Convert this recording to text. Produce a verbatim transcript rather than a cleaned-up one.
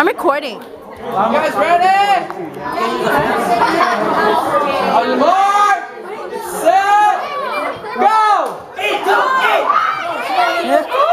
I'm recording. You guys ready? On your mark, set, go! Eight, two, eight!